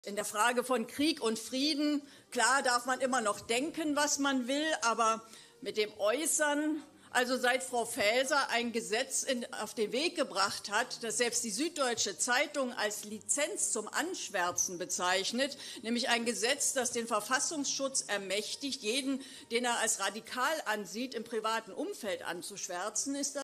In der Frage von Krieg und Frieden, klar darf man immer noch denken, was man will, aber mit dem Äußern, also seit Frau Faeser ein Gesetz auf den Weg gebracht hat, das selbst die Süddeutsche Zeitung als Lizenz zum Anschwärzen bezeichnet, nämlich ein Gesetz, das den Verfassungsschutz ermächtigt, jeden, den er als radikal ansieht, im privaten Umfeld anzuschwärzen, ist